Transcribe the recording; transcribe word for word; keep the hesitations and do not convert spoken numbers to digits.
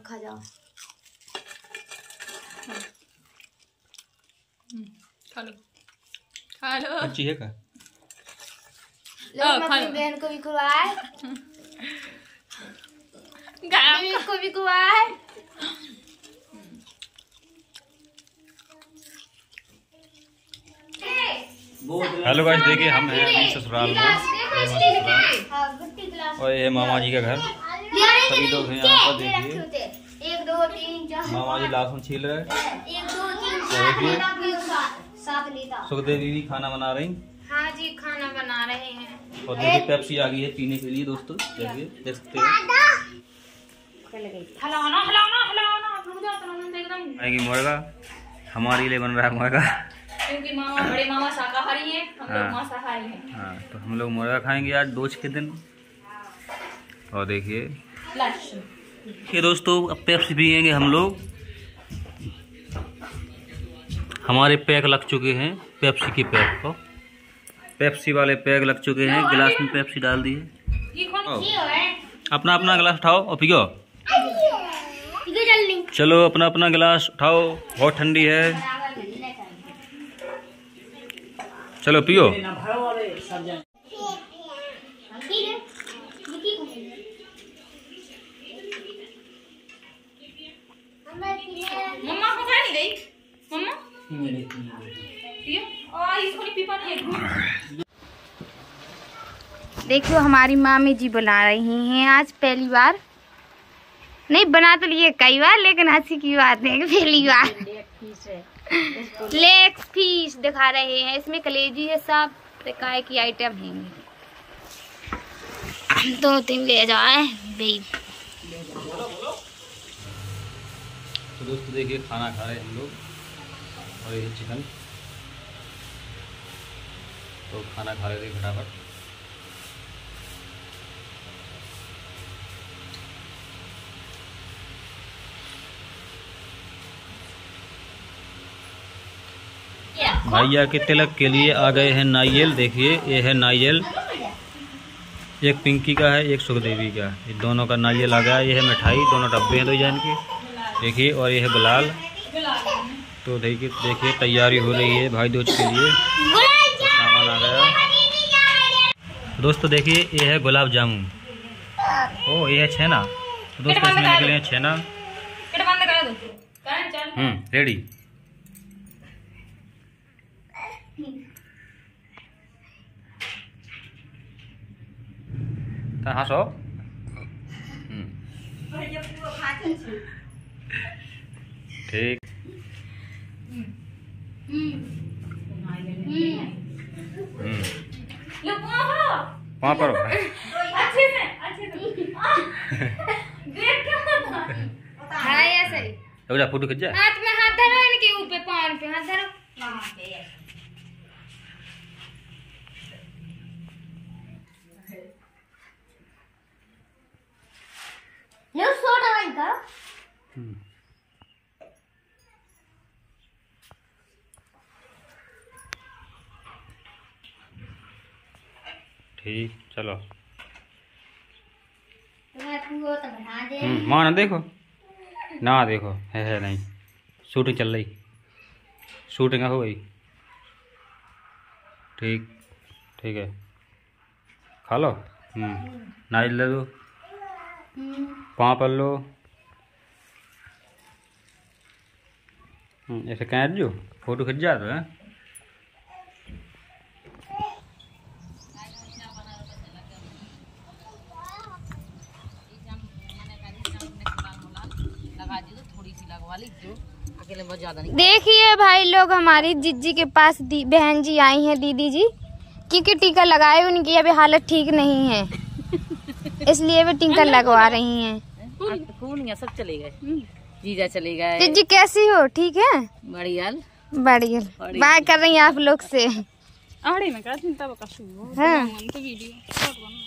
खा जाओ। खा लो खा लो। अच्छी है का? लो मैं अपनी बहन को भी खुआए, को भी खुआए। हेलो गाइस, देखिए हम हैं अभी ससुराल में और ये मामा जी का घर। सभी लोग हैं यहाँ पर। देखिए एक दो तीन चार मामा जी लहसुन छील रहे हैं। एक दो तीन सात लीटर सुखदेव दीदी खाना बना रही। हाँ जी खाना बना रहे हैं। और देखिए पेप्सी आ गई है पीने के लिए दोस्तों। देखिए देख सकते हैं। हलाना हलाना हलाना एकदम। आएगी मुर्गा, हमारे लिए बन रहा है मुर्गा क्योंकि मामा बड़े मामा शाकाहारी हैं, हम लोग मांसाहारी हैं। हाँ, तो हम लोग मुर्गा खाएंगे आज दोस्त के दिन। और देखिए ये दोस्तों अब पेप्सी पियेंगे हम लोग। हमारे पैक लग चुके हैं, पेप्सी के पैक को पेप्सी वाले पैक लग चुके हैं। गिलास में पेप्सी डाल दिए। अपना अपना गिलास उठाओ और पियो। चलो अपना अपना गिलास उठाओ, बहुत ठंडी है। चलो पियो। मम्मा को खा नहीं गई मम्मा और इसको नहीं पी पानी है। देखियो हमारी मामी जी बना रही हैं आज पहली बार। नहीं बना तो लिए कई बार, लेकिन हंसी की बात है पहली बार लेग पीस दिखा रहे हैं। इसमें कलेजी है, सब प्रकार की आइटम है। दो तीन ले जाए भाई। तो दोस्तों देखिए खाना खा रहे हैं हम लोग और ये चिकन। तो खाना खा रहे थे फटाफट। भैया के तिलक के लिए आ गए हैं नारियल। देखिए ये है नारियल, एक पिंकी का है एक सुखदेवी का। ये दोनों का नारियल आ गया। ये है मिठाई, दोनों डब्बे हैं दो जान के। देखिए और ये है गुलाल। तो देखिए देखिए तैयारी हो रही है भाई दूज के लिए। तो सामान आ गया दोस्तों। देखिए ये है गुलाब जामुन। ओ ये है छेना। तो दोस्तों इसमें निकले हैं छेना। हम्म रेडी। हंसो। ठीक। वहाँ पर अच्छे से अच्छे से देख क्या होता हाँ ऐसे ही। तो फोटो खिंच जाए। हाथ में हाथ धरो, इनके ऊपर पान पे हाथ धरो। वहाँ पे लो सोडा वाला। ठीक चलो। हम्म माँ ना देखो ना देखो है है नहीं। शूटिंग चल रही, शूटिंग हो गई। ठीक ठीक है खा लो। हम्म नारियल ले दो, पाँव पर लो। ऐसे कहीं जो फोटो खिंच जा तो है। देखिए भाई लोग हमारी जिज्जी के पास बहन जी आई हैं, दीदी जी, क्योंकि टीका लगाए उनकी अभी हालत ठीक नहीं है, इसलिए वे टीका लगवा रही हैं। खून सब चले गए, जीजा चले गए। जिज्जी कैसी हो? ठीक है बढ़िया बढ़िया। बाय कर रही हैं आप लोग से। आड़े में का चिंता बका हाँ।